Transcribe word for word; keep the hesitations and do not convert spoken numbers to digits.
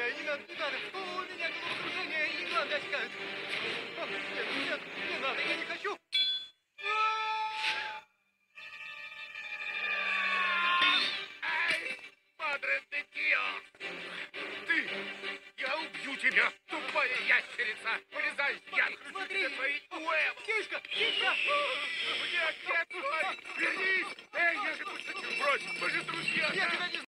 Эй, не надо, не надо! У меня головокружение, и глаза отекают! О, нет, нет, не надо, я не хочу! Ай, Мадре де Диос! Ты! Я убью тебя, тупая ящерица! Вылезай, я Смотри! твои уэб! Птичка! Птичка! Мне отец мой! Вернись! Эй, я же пошутил! Брось, мы же друзья! Я тебя не